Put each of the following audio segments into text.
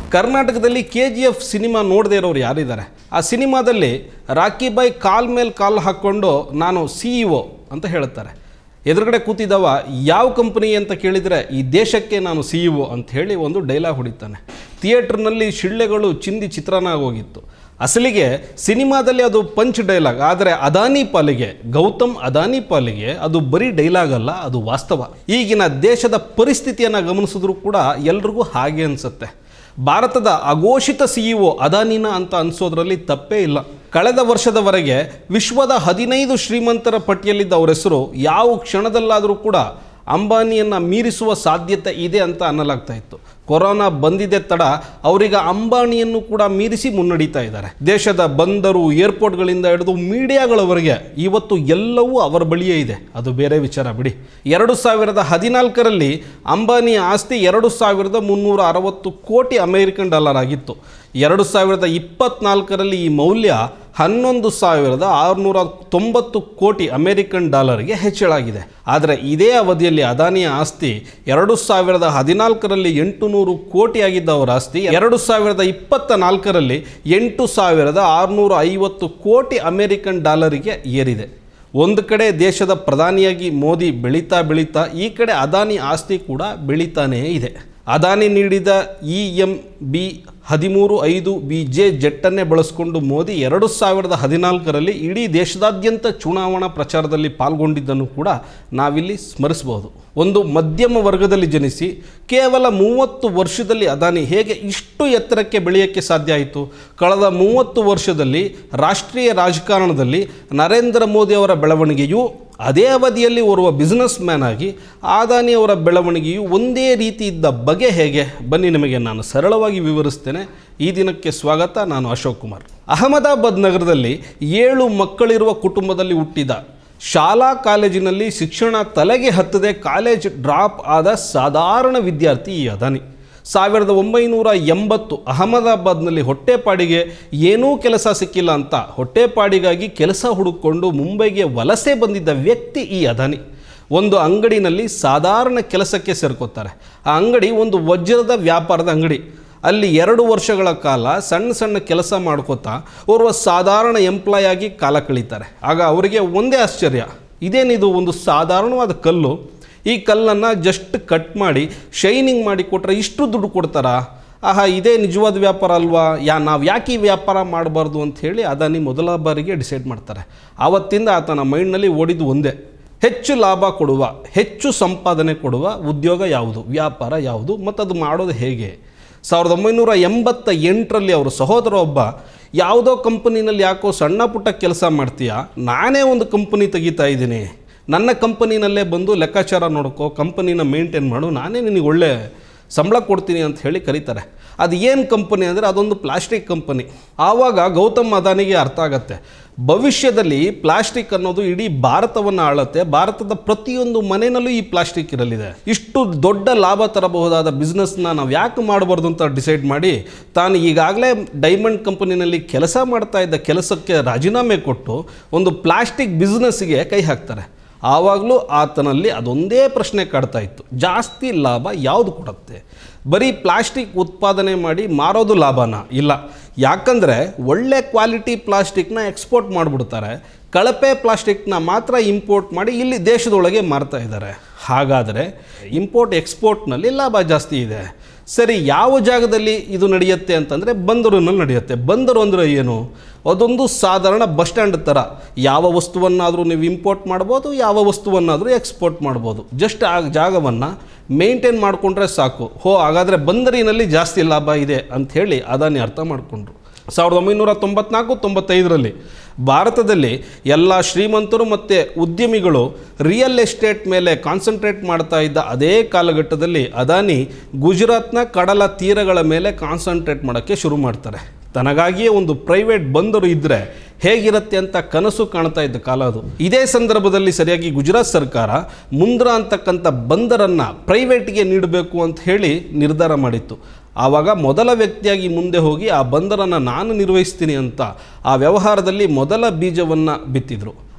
ಕರ್ನಾಟಕದಲ್ಲಿ KGF cinema ನೋಡದೇ ಇರೋರು ಯಾರಿದ್ದಾರೆ? ಆ ಸಿನಿಮಾದಲ್ಲಿ ರಾಕಿ ಬಾಯ್ ಕಾಲ್ ಮೇಲೆ ಕಾಲ್ ಹಾಕ್ಕೊಂಡು ನಾನು CEO ಅಂತ ಹೇಳ್ತಾರೆ. ಎದುರುಗಡೆ ಕೂತಿದ್ದವ ಯಾವ ಕಂಪನಿ ಅಂತ ಕೇಳಿದರೆ ಈ ದೇಶಕ್ಕೆ ನಾನು CEO ಅಂತ ಹೇಳಿ ಒಂದು ಡೈಲಾಗ್ ಹೊಡಿತಾನೆ. ಥಿಯೇಟರ್ನಲ್ಲಿ ಶಿಳ್ಳೆಗಳು ಚಿಂದಿ ಚಿತ್ರಾನ್ನ ಆಗೋಗಿತ್ತು. ಅಸಲಿಗೆ ಸಿನಿಮಾದಲ್ಲಿ ಅದು ಪಂಚ್ ಡೈಲಾಗ್, ಆದರೆ ಅದಾನಿ ಪಾಲಿಗೆ, ಗೌತಮ್ ಅದಾನಿ ಪಾಲಿಗೆ ಅದು ಬರೀ ಡೈಲಾಗ್ ಅಲ್ಲ, ಅದು ವಾಸ್ತವ. ಈಗಿನ ದೇಶದ ಪರಿಸ್ಥಿತಿಯನ್ನು ಗಮನಿಸಿದ್ರೂ ಕೂಡ ಎಲ್ರಿಗೂ ಹಾಗೆ ಅನಿಸುತ್ತೆ. ಭಾರತದ ಅಘೋಷಿತ CEO ಅದಾನಿನ ಅಂತ ಅನಿಸೋದ್ರಲ್ಲಿ ತಪ್ಪೇ ಇಲ್ಲ. ಕಳೆದ ವರ್ಷದವರೆಗೆ ವಿಶ್ವದ 15 ಶ್ರೀಮಂತರ ಪಟ್ಟಿಯಲ್ಲಿದ್ದ ಅವರ ಹೆಸರು ಯಾವ ಕ್ಷಣದಲ್ಲಾದರೂ ಕೂಡ ಅಂಬಾನಿಯನ್ನು ಮೀರಿಸುವ ಸಾಧ್ಯತೆ ಇದೆ ಅಂತ ಅನ್ನಲಾಗ್ತಾ ಇತ್ತು. ಕೊರೋನಾ ಬಂದಿದೆ ತಡ ಅವರೀಗ ಅಂಬಾನಿಯನ್ನು ಕೂಡ ಮೀರಿಸಿ ಮುನ್ನಡೀತಾ ಇದ್ದಾರೆ. ದೇಶದ ಬಂದರು, ಏರ್ಪೋರ್ಟ್ಗಳಿಂದ ಹಿಡಿದು ಮೀಡಿಯಾಗಳವರೆಗೆ ಇವತ್ತು ಎಲ್ಲವೂ ಅವರ ಬಳಿಯೇ ಇದೆ. ಅದು ಬೇರೆ ವಿಚಾರ ಬಿಡಿ. 2014ರಲ್ಲಿ ಅಂಬಾನಿಯ ಆಸ್ತಿ $2,360 ಕೋಟಿ ಅಮೆರಿಕನ್ ಡಾಲರ್ ಆಗಿತ್ತು. 2024ರಲ್ಲಿ ಈ ಮೌಲ್ಯ $11,690 ಕೋಟಿ ಅಮೆರಿಕನ್ ಡಾಲರ್ಗೆ ಹೆಚ್ಚಳಾಗಿದೆ. ಆದರೆ ಇದೇ ಅವಧಿಯಲ್ಲಿ ಅದಾನಿಯ ಆಸ್ತಿ 2014ರಲ್ಲಿ 800 ಕೋಟಿ ಆಗಿದ್ದ ಅವರ ಆಸ್ತಿ 2024ರಲ್ಲಿ $8,650 ಕೋಟಿ ಅಮೆರಿಕನ್ ಡಾಲರಿಗೆ ಏರಿದೆ. ಒಂದು ಕಡೆ ದೇಶದ ಪ್ರಧಾನಿಯಾಗಿ ಮೋದಿ ಬೆಳೀತಾ ಈ ಕಡೆ ಅದಾನಿ ಆಸ್ತಿ ಕೂಡ ಬೆಳೀತಾನೇ ಇದೆ. ಅದಾನಿ ನೀಡಿದ EMB-13-5BJ ಜೆಟ್ಟನ್ನೇ ಬಳಸಿಕೊಂಡು ಮೋದಿ 2014ರಲ್ಲಿ ಇಡೀ ದೇಶದಾದ್ಯಂತ ಚುನಾವಣಾ ಪ್ರಚಾರದಲ್ಲಿ ಪಾಲ್ಗೊಂಡಿದ್ದನ್ನು ಕೂಡ ನಾವಿಲ್ಲಿ ಸ್ಮರಿಸಬಹುದು. ಒಂದು ಮಧ್ಯಮ ವರ್ಗದಲ್ಲಿ ಜನಿಸಿ ಕೇವಲ 30 ವರ್ಷದಲ್ಲಿ ಅದಾನಿ ಹೇಗೆ ಇಷ್ಟು ಎತ್ತರಕ್ಕೆ ಬೆಳೆಯೋಕ್ಕೆ ಸಾಧ್ಯ ಆಯಿತು? ಕಳೆದ 30 ವರ್ಷದಲ್ಲಿ ರಾಷ್ಟ್ರೀಯ ರಾಜಕಾರಣದಲ್ಲಿ ನರೇಂದ್ರ ಮೋದಿ ಅವರ ಬೆಳವಣಿಗೆಯು, ಅದೇ ಅವಧಿಯಲ್ಲಿ ಓರ್ವ ಬಿಸ್ನೆಸ್ ಮ್ಯಾನ್ ಆಗಿ ಅದಾನಿ ಅವರ ಬೆಳವಣಿಗೆಯು ಒಂದೇ ರೀತಿ ಇದ್ದ ಬಗೆ ಹೇಗೆ? ಬನ್ನಿ ನಿಮಗೆ ನಾನು ಸರಳವಾಗಿ ವಿವರಿಸ್ತೇನೆ. ಈ ದಿನಕ್ಕೆ ಸ್ವಾಗತ. ನಾನು ಅಶೋಕ್ ಕುಮಾರ್. ಅಹಮದಾಬಾದ್ ನಗರದಲ್ಲಿ 7 ಮಕ್ಕಳಿರುವ ಕುಟುಂಬದಲ್ಲಿ ಹುಟ್ಟಿದ, ಶಾಲಾ ಕಾಲೇಜಿನಲ್ಲಿ ಶಿಕ್ಷಣ ತಲೆಗೆ ಹತ್ತದೆ ಕಾಲೇಜ್ ಡ್ರಾಪ್ ಆದ ಸಾಧಾರಣ ವಿದ್ಯಾರ್ಥಿ ಈ ಅದಾನಿ. 1980 ಅಹಮದಾಬಾದ್ನಲ್ಲಿ ಹೊಟ್ಟೆಪಾಡಿಗೆ ಏನೂ ಕೆಲಸ ಸಿಕ್ಕಿಲ್ಲ ಅಂತ ಹೊಟ್ಟೆಪಾಡಿಗಾಗಿ ಕೆಲಸ ಹುಡುಕೊಂಡು ಮುಂಬೈಗೆ ವಲಸೆ ಬಂದಿದ್ದ ವ್ಯಕ್ತಿ ಈ ಅದಾನಿ. ಒಂದು ಅಂಗಡಿನಲ್ಲಿ ಸಾಧಾರಣ ಕೆಲಸಕ್ಕೆ ಸೇರ್ಕೋತಾರೆ. ಆ ಅಂಗಡಿ ಒಂದು ವಜ್ರದ ವ್ಯಾಪಾರದ ಅಂಗಡಿ. ಅಲ್ಲಿ 2 ವರ್ಷಗಳ ಕಾಲ ಸಣ್ಣ ಕೆಲಸ ಮಾಡ್ಕೋತಾ ಓರ್ವ ಸಾಧಾರಣ ಎಂಪ್ಲಾಯ್ ಆಗಿ ಕಾಲ ಕಳೀತಾರೆ. ಆಗ ಅವರಿಗೆ ಒಂದೇ ಆಶ್ಚರ್ಯ, ಇದೇನಿದು ಒಂದು ಸಾಧಾರಣವಾದ ಕಲ್ಲು, ಈ ಕಲ್ಲನ್ನು ಜಸ್ಟ್ ಕಟ್ ಮಾಡಿ ಶೈನಿಂಗ್ ಮಾಡಿ ಕೊಟ್ಟರೆ ಇಷ್ಟು ದುಡ್ಡು ಕೊಡ್ತಾರಾ? ಆಹಾ, ಇದೇ ನಿಜವಾದ ವ್ಯಾಪಾರ ಅಲ್ವಾ? ನಾವು ಯಾಕೆ ಈ ವ್ಯಾಪಾರ ಮಾಡಬಾರ್ದು ಅಂತ ಹೇಳಿ ಅದಾನಿ ಮೊದಲ ಬಾರಿಗೆ ಡಿಸೈಡ್ ಮಾಡ್ತಾರೆ. ಆವತ್ತಿಂದ ಆತನ ಮೈಂಡ್ನಲ್ಲಿ ಓಡಿದ್ದು ಒಂದೇ, ಹೆಚ್ಚು ಲಾಭ ಕೊಡುವ, ಹೆಚ್ಚು ಸಂಪಾದನೆ ಕೊಡುವ ಉದ್ಯೋಗ ಯಾವುದು, ವ್ಯಾಪಾರ ಯಾವುದು, ಮತ್ತು ಅದು ಮಾಡೋದು ಹೇಗೆ? 1988ರಲ್ಲಿ ಅವರ ಸಹೋದರ ಒಬ್ಬ, ಯಾವುದೋ ಕಂಪನಿನಲ್ಲಿ ಯಾಕೋ ಸಣ್ಣ ಪುಟ್ಟ ಕೆಲಸ ಮಾಡ್ತೀಯಾ, ನಾನೇ ಒಂದು ಕಂಪನಿ ತೆಗಿತಾ ಇದ್ದೀನಿ, ನನ್ನ ಕಂಪನಿನಲ್ಲೇ ಬಂದು ಲೆಕ್ಕಾಚಾರ ನೋಡ್ಕೋ, ಕಂಪನಿನ ಮೇಂಟೈನ್ ಮಾಡು, ನಾನೇ ನಿನಗೆ ಒಳ್ಳೆ ಸಂಬಳ ಕೊಡ್ತೀನಿ ಅಂತ ಹೇಳಿ ಕರೀತಾರೆ. ಅದು ಏನು ಕಂಪನಿ ಅಂದರೆ ಅದೊಂದು ಪ್ಲಾಸ್ಟಿಕ್ ಕಂಪನಿ. ಆವಾಗ ಗೌತಮ್ ಅದಾನಿಗೆ ಅರ್ಥ ಆಗತ್ತೆ, ಭವಿಷ್ಯದಲ್ಲಿ ಪ್ಲಾಸ್ಟಿಕ್ ಅನ್ನೋದು ಇಡೀ ಭಾರತವನ್ನು ಆಳುತ್ತೆ, ಭಾರತದ ಪ್ರತಿಯೊಂದು ಮನೆಯಲ್ಲೂ ಈ ಪ್ಲಾಸ್ಟಿಕ್ ಇರಲಿದೆ, ಇಷ್ಟು ದೊಡ್ಡ ಲಾಭ ತರಬಹುದಾದ ಬಿಸ್ನೆಸ್ನ ನಾವು ಯಾಕೆ ಮಾಡಬಾರ್ದು ಅಂತ ಡಿಸೈಡ್ ಮಾಡಿ ತಾನು ಈಗಾಗಲೇ ಡೈಮಂಡ್ ಕಂಪನಿನಲ್ಲಿ ಕೆಲಸ ಮಾಡ್ತಾ ಇದ್ದ ಕೆಲಸಕ್ಕೆ ರಾಜೀನಾಮೆ ಕೊಟ್ಟು ಒಂದು ಪ್ಲಾಸ್ಟಿಕ್ ಬಿಸ್ನೆಸ್ಗೆ ಕೈ ಹಾಕ್ತಾರೆ. ಆವಾಗಲೂ ಆತನಲ್ಲಿ ಅದೊಂದೇ ಪ್ರಶ್ನೆ ಕಾಡ್ತಾ ಇತ್ತು, ಜಾಸ್ತಿ ಲಾಭ ಯಾವುದು ಕೊಡುತ್ತೆ? ಬರೀ ಪ್ಲಾಸ್ಟಿಕ್ ಉತ್ಪಾದನೆ ಮಾಡಿ ಮಾರೋದು ಲಾಭನ? ಇಲ್ಲ. ಯಾಕಂದರೆ ಒಳ್ಳೆ ಕ್ವಾಲಿಟಿ ಪ್ಲಾಸ್ಟಿಕ್ನ ಎಕ್ಸ್ಪೋರ್ಟ್ ಮಾಡಿಬಿಡ್ತಾರೆ, ಕಳಪೆ ಪ್ಲಾಸ್ಟಿಕ್ನ ಮಾತ್ರ ಇಂಪೋರ್ಟ್ ಮಾಡಿ ಇಲ್ಲಿ ದೇಶದೊಳಗೆ ಮಾರ್ತಾ ಇದ್ದಾರೆ. ಹಾಗಾದರೆ ಇಂಪೋರ್ಟ್ ಎಕ್ಸ್ಪೋರ್ಟ್ನಲ್ಲಿ ಲಾಭ ಜಾಸ್ತಿ ಇದೆ. ಸರಿ, ಯಾವ ಜಾಗದಲ್ಲಿ ಇದು ನಡೆಯುತ್ತೆ ಅಂತಂದರೆ ಬಂದರಿನಲ್ಲಿ ನಡೆಯುತ್ತೆ. ಬಂದರು ಅಂದರೆ ಏನು? ಅದೊಂದು ಸಾಧಾರಣ ಬಸ್ ಸ್ಟ್ಯಾಂಡ್ ಥರ. ಯಾವ ವಸ್ತುವನ್ನಾದರೂ ನೀವು ಇಂಪೋರ್ಟ್ ಮಾಡ್ಬೋದು, ಯಾವ ವಸ್ತುವನ್ನಾದರೂ ಎಕ್ಸ್ಪೋರ್ಟ್ ಮಾಡ್ಬೋದು. ಜಸ್ಟ್ ಆ ಜಾಗವನ್ನು ಮೇಂಟೈನ್ ಮಾಡಿಕೊಂಡ್ರೆ ಸಾಕು. ಹಾಗಾದರೆ ಬಂದರಿನಲ್ಲಿ ಜಾಸ್ತಿ ಲಾಭ ಇದೆ ಅಂಥೇಳಿ ಅದಾನಿ ಅರ್ಥ ಮಾಡಿಕೊಂಡ್ರು. 1994-95ರಲ್ಲಿ ಭಾರತದಲ್ಲಿ ಎಲ್ಲ ಶ್ರೀಮಂತರು ಮತ್ತು ಉದ್ಯಮಿಗಳು ರಿಯಲ್ ಎಸ್ಟೇಟ್ ಮೇಲೆ ಕಾನ್ಸಂಟ್ರೇಟ್ ಮಾಡ್ತಾ ಇದ್ದ ಅದೇ ಕಾಲಘಟ್ಟದಲ್ಲಿ ಅದಾನಿ ಗುಜರಾತ್ನ ಕಡಲ ತೀರಗಳ ಮೇಲೆ ಕಾನ್ಸಂಟ್ರೇಟ್ ಮಾಡೋಕ್ಕೆ ಶುರು ಮಾಡ್ತಾರೆ. ತನಗಾಗಿಯೇ ಒಂದು ಪ್ರೈವೇಟ್ ಬಂದರು ಇದ್ದರೆ ಹೇಗಿರುತ್ತೆ ಅಂತ ಕನಸು ಕಾಣ್ತಾ ಇದ್ದ ಕಾಲ ಅದು. ಇದೇ ಸಂದರ್ಭದಲ್ಲಿ ಸರಿಯಾಗಿ ಗುಜರಾತ್ ಸರ್ಕಾರ ಮುಂದ್ರಾ ಅಂತಕ್ಕಂಥ ಬಂದರನ್ನು ಪ್ರೈವೇಟ್ಗೆ ನೀಡಬೇಕು ಅಂತ ಹೇಳಿ ನಿರ್ಧಾರ ಮಾಡಿತ್ತು. ಆವಾಗ ಮೊದಲ ವ್ಯಕ್ತಿಯಾಗಿ ಮುಂದೆ ಹೋಗಿ ಆ ಬಂದರನ್ನು ನಾನು ನಿರ್ವಹಿಸ್ತೀನಿ ಅಂತ ಆ ವ್ಯವಹಾರದಲ್ಲಿ ಮೊದಲ ಬೀಜವನ್ನು ಬಿತ್ತಿದ್ರು.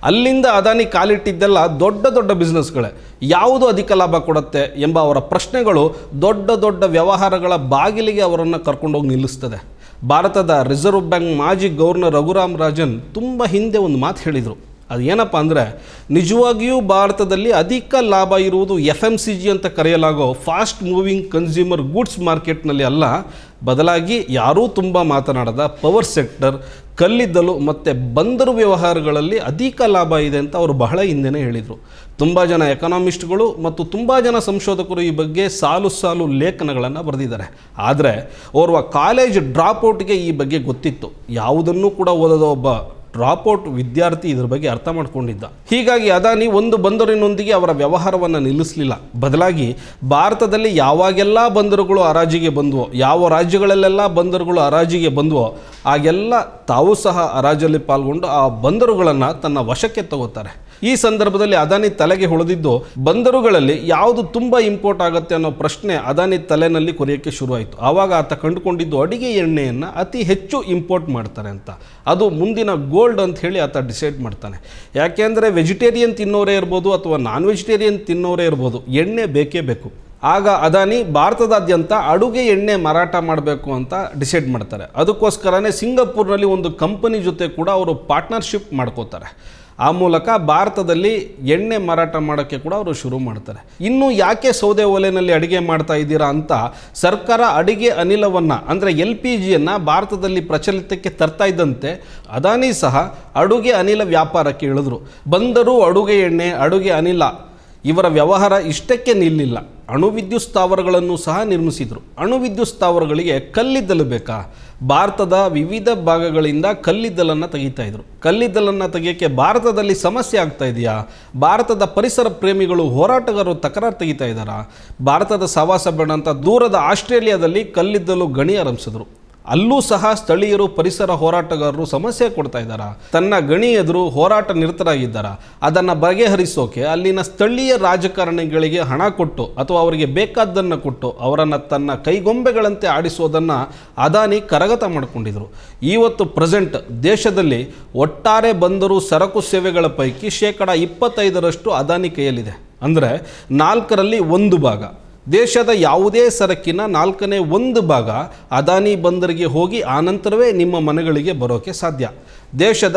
ಅಲ್ಲಿಂದ ಅದಾನಿ ಕಾಲಿಟ್ಟಿದ್ದೆಲ್ಲ ದೊಡ್ಡ ದೊಡ್ಡ ಬಿಸ್ನೆಸ್ಗಳೇ. ಯಾವುದು ಅಧಿಕ ಲಾಭ ಕೊಡುತ್ತೆ ಎಂಬ ಅವರ ಪ್ರಶ್ನೆಗಳು ದೊಡ್ಡ ದೊಡ್ಡ ವ್ಯವಹಾರಗಳ ಬಾಗಿಲಿಗೆ ಅವರನ್ನು ಕರ್ಕೊಂಡೋಗಿ ನಿಲ್ಲಿಸ್ತದೆ. ಭಾರತದ ರಿಸರ್ವ್ ಬ್ಯಾಂಕ್ ಮಾಜಿ ಗವರ್ನರ್ ರಘುರಾಮ್ ರಾಜನ್ ತುಂಬ ಹಿಂದೆ ಒಂದು ಮಾತು ಹೇಳಿದರು. ಅದು ಏನಪ್ಪ ಅಂದರೆ, ನಿಜವಾಗಿಯೂ ಭಾರತದಲ್ಲಿ ಅಧಿಕ ಲಾಭ ಇರುವುದು FMCG ಅಂತ ಕರೆಯಲಾಗೋ ಫಾಸ್ಟ್ ಮೂವಿಂಗ್ ಕನ್ಸ್ಯೂಮರ್ ಗೂಡ್ಸ್ ಮಾರ್ಕೆಟ್ನಲ್ಲಿ ಅಲ್ಲ, ಬದಲಾಗಿ ಯಾರೂ ತುಂಬ ಮಾತನಾಡದ ಪವರ್ ಸೆಕ್ಟರ್, ಕಲ್ಲಿದ್ದಲು ಮತ್ತು ಬಂದರು ವ್ಯವಹಾರಗಳಲ್ಲಿ ಅಧಿಕ ಲಾಭ ಇದೆ ಅಂತ ಅವರು ಬಹಳ ಹಿಂದೆನೇ ಹೇಳಿದರು. ತುಂಬ ಜನ ಎಕನಾಮಿಸ್ಟ್ಗಳು ಮತ್ತು ತುಂಬ ಜನ ಸಂಶೋಧಕರು ಈ ಬಗ್ಗೆ ಸಾಲು ಸಾಲು ಲೇಖನಗಳನ್ನು ಬರೆದಿದ್ದಾರೆ. ಆದರೆ ಓರ್ವ ಕಾಲೇಜ್ ಡ್ರಾಪ್ಔಟ್ಗೆ ಈ ಬಗ್ಗೆ ಗೊತ್ತಿತ್ತು. ಯಾವುದನ್ನೂ ಕೂಡ ಓದೋದ ಒಬ್ಬ ಡ್ರಾಪ್ಔಟ್ ವಿದ್ಯಾರ್ಥಿ ಇದ್ರ ಬಗ್ಗೆ ಅರ್ಥ ಮಾಡ್ಕೊಂಡಿದ್ದ. ಹೀಗಾಗಿ ಅದಾನಿ ಒಂದು ಬಂದರಿನೊಂದಿಗೆ ಅವರ ವ್ಯವಹಾರವನ್ನು ನಿಲ್ಲಿಸಲಿಲ್ಲ. ಬದಲಾಗಿ ಭಾರತದಲ್ಲಿ ಯಾವಾಗೆಲ್ಲ ಬಂದರುಗಳು ಹರಾಜಿಗೆ ಬಂದವೋ, ಯಾವ ರಾಜ್ಯಗಳಲ್ಲೆಲ್ಲ ಬಂದರುಗಳು ಹರಾಜಿಗೆ ಬಂದವೋ ಆಗೆಲ್ಲ ತಾವು ಸಹ ಹರಾಜಲ್ಲಿ ಪಾಲ್ಗೊಂಡು ಆ ಬಂದರುಗಳನ್ನು ತನ್ನ ವಶಕ್ಕೆ ತಗೋತಾರೆ. ಈ ಸಂದರ್ಭದಲ್ಲಿ ಅದಾನಿ ತಲೆಗೆ ಹೊಳೆದಿದ್ದು, ಬಂದರುಗಳಲ್ಲಿ ಯಾವುದು ತುಂಬ ಇಂಪೋರ್ಟ್ ಆಗುತ್ತೆ ಅನ್ನೋ ಪ್ರಶ್ನೆ ಅದಾನಿ ತಲೆನಲ್ಲಿ ಕೊರೆಯೋಕ್ಕೆ ಶುರುವಾಯಿತು. ಆವಾಗ ಆತ ಕಂಡುಕೊಂಡಿದ್ದು ಅಡಿಗೆ ಎಣ್ಣೆಯನ್ನು ಅತಿ ಹೆಚ್ಚು ಇಂಪೋರ್ಟ್ ಮಾಡ್ತಾರೆ ಅಂತ. ಅದು ಮುಂದಿನ ಗೋಲ್ಡ್ ಅಂತ ಹೇಳಿ ಆತ ಡಿಸೈಡ್ ಮಾಡ್ತಾನೆ. ಯಾಕೆಂದರೆ ವೆಜಿಟೇರಿಯನ್ ತಿನ್ನೋರೇ ಇರ್ಬೋದು ಅಥವಾ ನಾನ್ ವೆಜಿಟೇರಿಯನ್ ತಿನ್ನೋರೇ ಇರ್ಬೋದು, ಎಣ್ಣೆ ಬೇಕೇ ಬೇಕು. ಆಗ ಅದಾನಿ ಭಾರತದಾದ್ಯಂತ ಅಡುಗೆ ಎಣ್ಣೆ ಮಾರಾಟ ಮಾಡಬೇಕು ಅಂತ ಡಿಸೈಡ್ ಮಾಡ್ತಾರೆ. ಅದಕ್ಕೋಸ್ಕರನೇ ಸಿಂಗಪೂರ್ನಲ್ಲಿ ಒಂದು ಕಂಪನಿ ಜೊತೆ ಕೂಡ ಅವರು ಪಾರ್ಟ್ನರ್ಶಿಪ್ ಮಾಡ್ಕೋತಾರೆ. ಆ ಮೂಲಕ ಭಾರತದಲ್ಲಿ ಎಣ್ಣೆ ಮಾರಾಟ ಮಾಡೋಕ್ಕೆ ಕೂಡ ಅವರು ಶುರು ಮಾಡ್ತಾರೆ. ಇನ್ನು ಯಾಕೆ ಸೌದೆ ಒಲೆಯಲ್ಲಿ ಅಡುಗೆ ಮಾಡ್ತಾ ಇದ್ದೀರಾ ಅಂತ ಸರ್ಕಾರ ಅಡುಗೆ ಅನಿಲವನ್ನು ಅಂದರೆ LPGಯನ್ನು ಭಾರತದಲ್ಲಿ ಪ್ರಚಲಿತಕ್ಕೆ ತರ್ತಾ ಇದ್ದಂತೆ ಅದಾನಿ ಸಹ ಅಡುಗೆ ಅನಿಲ ವ್ಯಾಪಾರಕ್ಕೆ ಇಳಿದ್ರು. ಬಂದರೂ ಅಡುಗೆ ಎಣ್ಣೆ, ಅಡುಗೆ ಅನಿಲ ಇವರ ವ್ಯವಹಾರ ಇಷ್ಟಕ್ಕೆ ನಿಲ್ಲಿಲ್ಲ. ಅಣುವಿದ್ಯುತ್ ಸ್ಥಾವರಗಳನ್ನು ಸಹ ನಿರ್ಮಿಸಿದರು. ಅಣುವಿದ್ಯುತ್ ಸ್ಥಾವರಗಳಿಗೆ ಕಲ್ಲಿದ್ದಲು ಬೇಕಾ? ಭಾರತದ ವಿವಿಧ ಭಾಗಗಳಿಂದ ಕಲ್ಲಿದ್ದಲನ್ನು ತೆಗಿತಾ ಇದ್ರು. ಕಲ್ಲಿದ್ದಲನ್ನು ತೆಗಿಯೋಕ್ಕೆ ಭಾರತದಲ್ಲಿ ಸಮಸ್ಯೆ ಆಗ್ತಾ ಇದೆಯಾ? ಭಾರತದ ಪರಿಸರ ಪ್ರೇಮಿಗಳು, ಹೋರಾಟಗಾರರು ತಕರಾರು ತೆಗಿತಾ ಇದ್ದಾರಾ? ಭಾರತದ ಸವಾಸ ಬೇಡ ಅಂತ ದೂರದ ಆಸ್ಟ್ರೇಲಿಯಾದಲ್ಲಿ ಕಲ್ಲಿದ್ದಲು ಗಣಿ ಆರಂಭಿಸಿದ್ರು. ಅಲ್ಲೂ ಸಹ ಸ್ಥಳೀಯರು, ಪರಿಸರ ಹೋರಾಟಗಾರರು ಸಮಸ್ಯೆ ಕೊಡ್ತಾ ಇದ್ದಾರಾ? ತನ್ನ ಗಣಿ ಎದುರು ಹೋರಾಟ ನಿರತರಾಗಿದ್ದಾರಾ? ಅದನ್ನು ಬಗೆಹರಿಸೋಕೆ ಅಲ್ಲಿನ ಸ್ಥಳೀಯ ರಾಜಕಾರಣಿಗಳಿಗೆ ಹಣ ಕೊಟ್ಟು ಅಥವಾ ಅವರಿಗೆ ಬೇಕಾದ್ದನ್ನು ಕೊಟ್ಟು ಅವರನ್ನು ತನ್ನ ಕೈಗೊಂಬೆಗಳಂತೆ ಆಡಿಸೋದನ್ನು ಅದಾನಿ ಕರಗತ ಮಾಡಿಕೊಂಡಿದ್ರು. ಇವತ್ತು ಪ್ರೆಸೆಂಟ್ ದೇಶದಲ್ಲಿ ಒಟ್ಟಾರೆ ಬಂದರು ಸರಕು ಸೇವೆಗಳ ಪೈಕಿ 25% ಅದಾನಿ ಕೈಯಲ್ಲಿದೆ. ಅಂದರೆ 4ರಲ್ಲಿ 1 ಭಾಗ. ದೇಶದ ಯಾವುದೇ ಸರಕಿನ 4ನೇ 1 ಭಾಗ ಅದಾನಿ ಬಂದರಿಗೆ ಹೋಗಿ ಆನಂತರವೇ ನಿಮ್ಮ ಮನೆಗಳಿಗೆ ಬರೋಕ್ಕೆ ಸಾಧ್ಯ. ದೇಶದ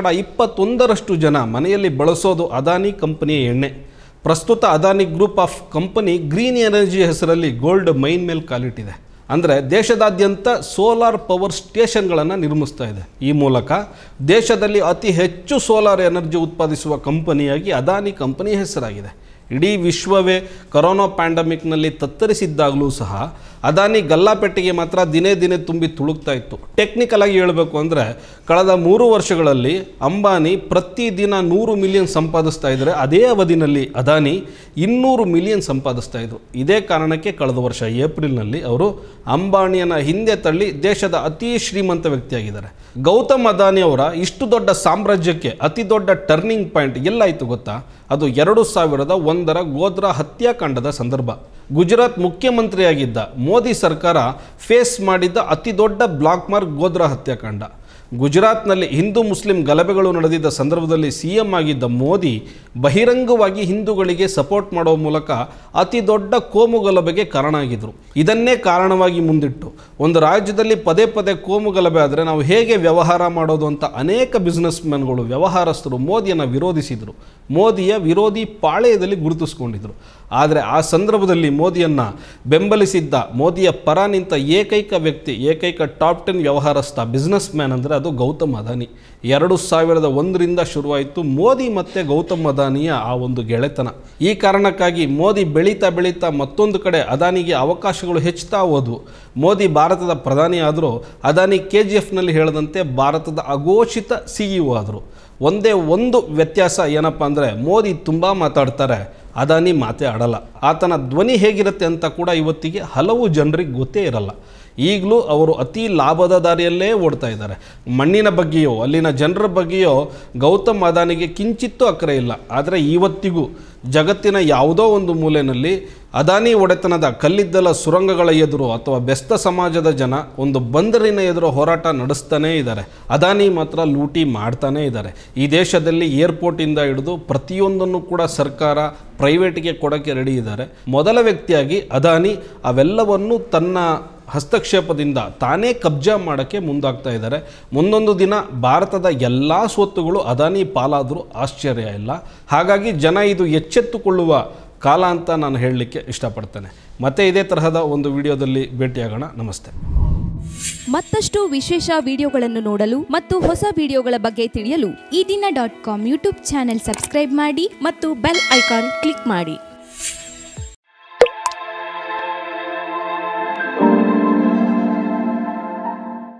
21% ಜನ ಮನೆಯಲ್ಲಿ ಬಳಸೋದು ಅದಾನಿ ಕಂಪನಿಯ ಎಣ್ಣೆ. ಪ್ರಸ್ತುತ Adani group of company green energy ಹೆಸರಲ್ಲಿ ಗೋಲ್ಡ್ ಮೈನ್ ಮೇಲೆ ಕಾಲಿಟ್ಟಿದೆ. ಅಂದರೆ ದೇಶದಾದ್ಯಂತ ಸೋಲಾರ್ ಪವರ್ ಸ್ಟೇಷನ್ಗಳನ್ನು ನಿರ್ಮಿಸ್ತಾ ಇದೆ. ಈ ಮೂಲಕ ದೇಶದಲ್ಲಿ ಅತಿ ಹೆಚ್ಚು ಸೋಲಾರ್ ಎನರ್ಜಿ ಉತ್ಪಾದಿಸುವ ಕಂಪನಿಯಾಗಿ ಅದಾನಿ ಕಂಪನಿ ಹೆಸರಾಗಿದೆ. ಇಡೀ ವಿಶ್ವವೇ ಕೊರೋನಾ ಪ್ಯಾಂಡಮಿಕ್ನಲ್ಲಿ ತತ್ತರಿಸಿದ್ದಾಗಲೂ ಸಹ ಅದಾನಿ ಗಲ್ಲಾಪೆಟ್ಟಿಗೆ ಮಾತ್ರ ದಿನೇ ದಿನೇ ತುಂಬಿ ತುಳುಕ್ತಾ ಇತ್ತು. ಟೆಕ್ನಿಕಲ್ ಆಗಿ ಹೇಳಬೇಕು ಅಂದರೆ ಕಳೆದ 3 ವರ್ಷಗಳಲ್ಲಿ ಅಂಬಾನಿ ಪ್ರತಿದಿನ 100 ಮಿಲಿಯನ್ ಸಂಪಾದಿಸ್ತಾ ಇದ್ದರೆ, ಅದೇ ಅವಧಿನಲ್ಲಿ ಅದಾನಿ 200 ಮಿಲಿಯನ್ ಸಂಪಾದಿಸ್ತಾ ಇದ್ರು. ಇದೇ ಕಾರಣಕ್ಕೆ ಕಳೆದ ವರ್ಷ ಏಪ್ರಿಲ್ನಲ್ಲಿ ಅವರು ಅಂಬಾನಿಯನ್ನು ಹಿಂದೆ ತಳ್ಳಿ ದೇಶದ ಅತಿ ಶ್ರೀಮಂತ ವ್ಯಕ್ತಿಯಾಗಿದ್ದಾರೆ. ಗೌತಮ್ ಅದಾನಿ ಅವರ ಇಷ್ಟು ದೊಡ್ಡ ಸಾಮ್ರಾಜ್ಯಕ್ಕೆ ಅತಿ ದೊಡ್ಡ ಟರ್ನಿಂಗ್ ಪಾಯಿಂಟ್ ಎಲ್ಲಾಯಿತು ಗೊತ್ತಾ? ಅದು 2001ರ ಗೋಧ್ರಾ ಹತ್ಯಾಕಾಂಡದ ಸಂದರ್ಭ. ಗುಜರಾತ್ ಮುಖ್ಯಮಂತ್ರಿಯಾಗಿದ್ದ ಮೋದಿ ಸರ್ಕಾರ ಫೇಸ್ ಮಾಡಿದ್ದ ಅತಿ ದೊಡ್ಡ ಬ್ಲಾಕ್ ಮಾರ್ಕ್ ಗೋಧ್ರಾ ಹತ್ಯಾಕಾಂಡ. ಗುಜರಾತ್ನಲ್ಲಿ ಹಿಂದೂ ಮುಸ್ಲಿಂ ಗಲಭೆಗಳು ನಡೆದಿದ್ದ ಸಂದರ್ಭದಲ್ಲಿ CM ಆಗಿದ್ದ ಮೋದಿ ಬಹಿರಂಗವಾಗಿ ಹಿಂದೂಗಳಿಗೆ ಸಪೋರ್ಟ್ ಮಾಡುವ ಮೂಲಕ ಅತಿ ದೊಡ್ಡ ಕೋಮು ಗಲಭೆಗೆ ಕಾರಣ ಆಗಿದ್ದರು. ಇದನ್ನೇ ಕಾರಣವಾಗಿ ಮುಂದಿಟ್ಟು ಒಂದು ರಾಜ್ಯದಲ್ಲಿ ಪದೇ ಪದೇ ಕೋಮು ಗಲಭೆ ಆದರೆ ನಾವು ಹೇಗೆ ವ್ಯವಹಾರ ಮಾಡೋದು ಅಂತ ಅನೇಕ ಬಿಸ್ನೆಸ್ ಮ್ಯಾನ್ಗಳು, ವ್ಯವಹಾರಸ್ಥರು ಮೋದಿಯನ್ನು ವಿರೋಧಿಸಿದರು. ಮೋದಿಯ ವಿರೋಧಿ ಪಾಳೆಯದಲ್ಲಿ ಗುರುತಿಸ್ಕೊಂಡಿದ್ರು. ಆದರೆ ಆ ಸಂದರ್ಭದಲ್ಲಿ ಮೋದಿಯನ್ನು ಬೆಂಬಲಿಸಿದ್ದ, ಮೋದಿಯ ಪರ ನಿಂತ ಏಕೈಕ ವ್ಯಕ್ತಿ, ಏಕೈಕ ಟಾಪ್ 10 ವ್ಯವಹಾರಸ್ಥ, ಬಿಸ್ನೆಸ್ ಮ್ಯಾನ್ ಅಂದರೆ ಅದು ಗೌತಮ್ ಅದಾನಿ. 2001ರಿಂದ ಶುರುವಾಯಿತು ಮೋದಿ ಮತ್ತು ಗೌತಮ್ ಅದಾನಿಯ ಆ ಒಂದು ಗೆಳೆತನ. ಈ ಕಾರಣಕ್ಕಾಗಿ ಮೋದಿ ಬೆಳೀತಾ ಬೆಳೀತಾ ಮತ್ತೊಂದು ಕಡೆ ಅದಾನಿಗೆ ಅವಕಾಶಗಳು ಹೆಚ್ಚುತ್ತಾ ಹೋದವು. ಮೋದಿ ಭಾರತದ ಪ್ರಧಾನಿ ಆದರೂ ಅದಾನಿ KGFನಲ್ಲಿ ಹೇಳದಂತೆ ಭಾರತದ ಅಘೋಷಿತ CEO ಆದರು. ಒಂದೇ ಒಂದು ವ್ಯತ್ಯಾಸ ಏನಪ್ಪ ಅಂದರೆ ಮೋದಿ ತುಂಬ ಮಾತಾಡ್ತಾರೆ, ಅದಾನಿ ಮಾತೇ ಆಡಲ್ಲ. ಆತನ ಧ್ವನಿ ಹೇಗಿರುತ್ತೆ ಅಂತ ಕೂಡ ಇವತ್ತಿಗೆ ಹಲವು ಜನರಿಗೆ ಗೊತ್ತೇ ಇರಲ್ಲ. ಈಗಲೂ ಅವರು ಅತಿ ಲಾಭದ ದಾರಿಯಲ್ಲೇ ಓಡ್ತಾ ಇದ್ದಾರೆ. ಮಣ್ಣಿನ ಬಗ್ಗೆಯೋ ಅಲ್ಲಿನ ಜನರ ಬಗ್ಗೆಯೋ ಗೌತಮ್ ಅದಾನಿಗೆ ಕಿಂಚಿತ್ತೂ ಅಕ್ಕರೆ ಇಲ್ಲ. ಆದರೆ ಇವತ್ತಿಗೂ ಜಗತ್ತಿನ ಯಾವುದೋ ಒಂದು ಮೂಲೆಯಲ್ಲಿ ಅದಾನಿ ಒಡೆತನದ ಕಲ್ಲಿದ್ದಲ ಸುರಂಗಗಳ ಎದುರು ಅಥವಾ ಬೆಸ್ತ ಸಮಾಜದ ಜನ ಒಂದು ಬಂದರಿನ ಎದುರು ಹೋರಾಟ ನಡೆಸ್ತಾನೇ ಇದ್ದಾರೆ. ಅದಾನಿ ಮಾತ್ರ ಲೂಟಿ ಮಾಡ್ತಾನೇ ಇದ್ದಾರೆ. ಈ ದೇಶದಲ್ಲಿ ಏರ್ಪೋರ್ಟಿಂದ ಹಿಡಿದು ಪ್ರತಿಯೊಂದನ್ನು ಕೂಡ ಸರ್ಕಾರ ಪ್ರೈವೇಟ್ಗೆ ಕೊಡೋಕ್ಕೆ ರೆಡಿ ಇದ್ದಾರೆ. ಮೊದಲ ವ್ಯಕ್ತಿಯಾಗಿ ಅದಾನಿ ಅವೆಲ್ಲವನ್ನು ತನ್ನ ಹಸ್ತಕ್ಷೇಪದಿಂದ ತಾನೇ ಕಬ್ಜಾ ಮಾಡೋಕ್ಕೆ ಮುಂದಾಗ್ತಾ ಇದ್ದಾರೆ. ಮುಂದೊಂದು ದಿನ ಭಾರತದ ಎಲ್ಲ ಸ್ವತ್ತುಗಳು ಅದಾನಿ ಪಾಲಾದರೂ ಆಶ್ಚರ್ಯ ಇಲ್ಲ. ಹಾಗಾಗಿ ಜನ ಇದು ಎಚ್ಚೆತ್ತುಕೊಳ್ಳುವ ಕಾಲ ಅಂತ ನಾನು ಹೇಳಲಿಕ್ಕೆ ಇಷ್ಟಪಡ್ತೇನೆ. ಮತ್ತೆ ಇದೇ ತರಹದ ಒಂದು ವಿಡಿಯೋದಲ್ಲಿ ಭೇಟಿಯಾಗೋಣ. ನಮಸ್ತೆ. ಮತ್ತಷ್ಟು ವಿಶೇಷ ವಿಡಿಯೋಗಳನ್ನು ನೋಡಲು ಮತ್ತು ಹೊಸ ವಿಡಿಯೋಗಳ ಬಗ್ಗೆ ತಿಳಿಯಲು ಈ ದಿನ .com ಯೂಟ್ಯೂಬ್ ಚಾನೆಲ್ ಸಬ್ಸ್ಕ್ರೈಬ್ ಮಾಡಿ ಮತ್ತು ಬೆಲ್ ಐಕಾನ್ ಕ್ಲಿಕ್ ಮಾಡಿ.